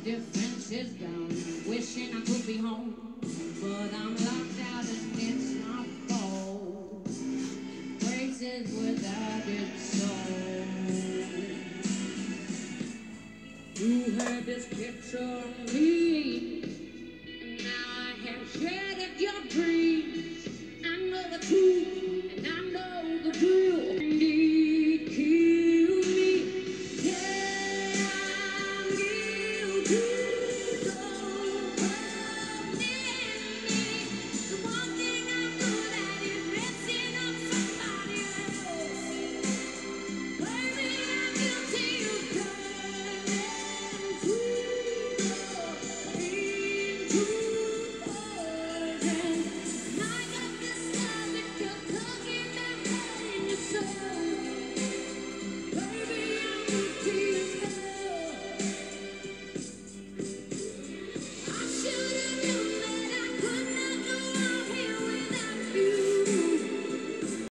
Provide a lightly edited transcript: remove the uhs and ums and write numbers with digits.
defense is down, wishing I could be home, but I'm locked out and it's my fault. Praises without its soul. You had this picture of me